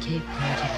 Definitive Project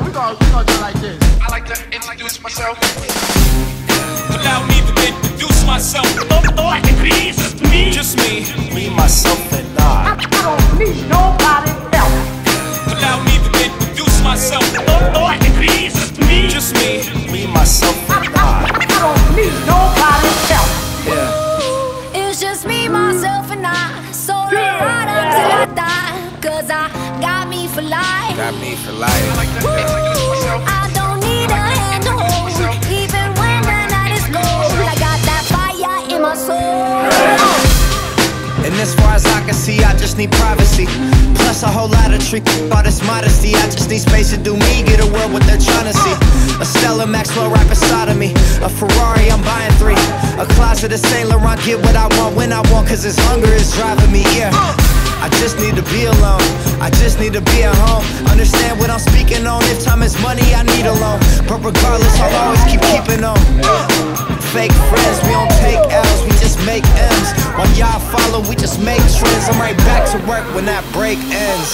myself. Allow me to introduce myself. myself. All I can be is just me. Just me, myself, and I. I don't need nobody's help. Allow me to introduce myself. All I can be is just me. Just me, myself, and I. I don't need nobody's help. Yeah. It's just me, myself, and I. Solo ride until I die. Cause I got me for life. Got me for life. I don't need a hand to hold. Even when the night is cold, I got that fire in my soul. And as far as I can see, I just need privacy. Plus a whole lot of trick, all this modesty. I just need space to do me, get a world what they're trying to see. A Stella Maxwell right beside of me. A Ferrari, I'm buying 3. A closet of Saint Laurent, get what I want when I want. Cause this hunger is driving me, yeah. I just need to be alone, I just need to be at home. Understand what I'm speaking on, if time is money I need a loan. But regardless I'll always keeping on. Fake friends, we don't take L's, we just make M's. While y'all follow, we just make trends. I'm right back to work when that break ends.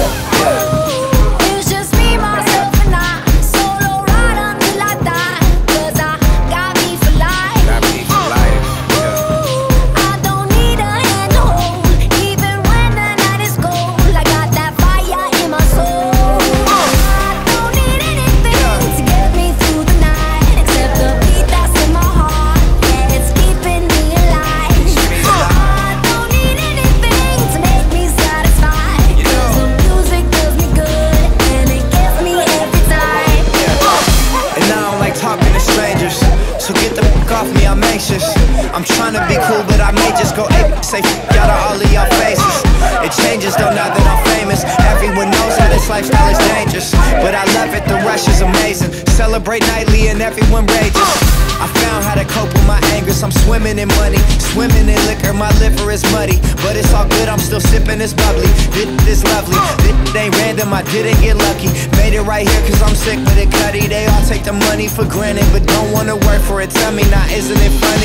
It's just me, myself, and I. Solo ride until I die. Cause I got me for life. Got me for life. I don't need a hand to hold. Even when the night is cold, I got that fire in my soul. I don't need anything to get me through the night, except the beat that's in my heart. Yeah, it's keeping me alive. I don't need anything to make me satisfied. Cause the music does me good, and it gets me every time. And I don't like talking to strangers, so get the fuck off me, I'm anxious. I'm trying to be cool, but I may just go ape. Say fuck out of all of y'all faces. It changes though now that I'm famous. Everyone knows how this lifestyle is dangerous, but I love it, the rush is amazing. Celebrate nightly and everyone rages. I found how to cope with my angers. I'm swimming in money, swimming in liquor. My liver is muddy, but it's all good, I'm still sipping this bubbly. This lovely, this ain't random, I didn't get lucky. Made it right here cause I'm sick with it, cutty. They all take the money for granted, but don't wanna work for it. Tell me now, isn't it funny?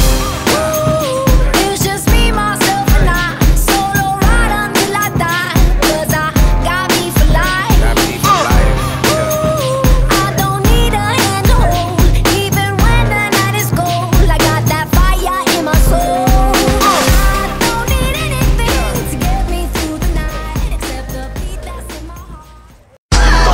It's just me, myself, and I. Solo ride until I die. Cause I got me for life. Got me for life. I don't need a hand to hold. Even when the night is cold, I got that fire in my soul. I don't need anything to get me through the night, except the beat that's in my heart.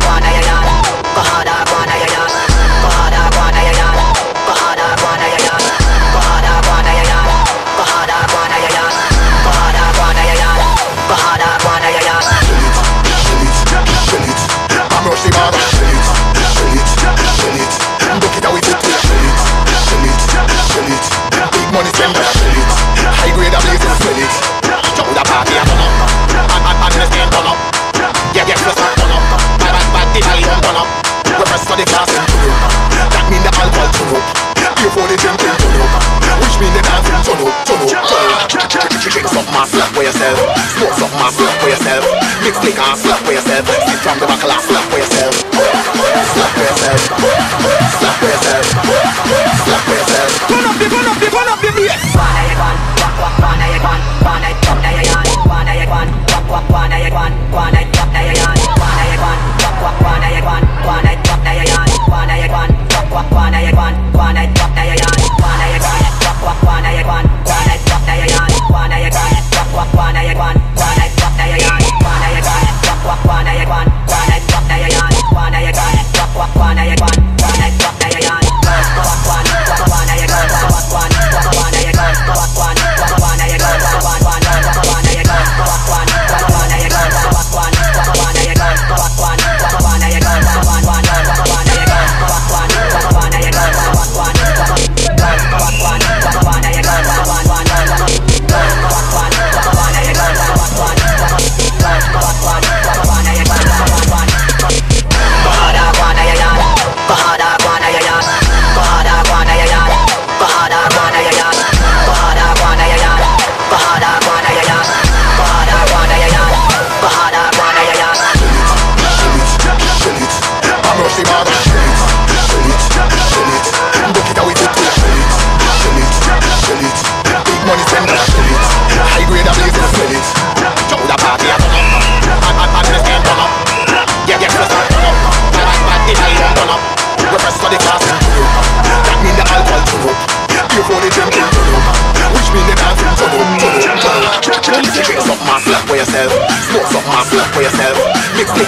Smoke something and slap for yourself. Mix liquor and slap for yourself. Sit from the back and slap for yourself. Slap for yourself. Slap for yourself. Slap for yourself. Turn up the bass. One,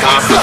and slap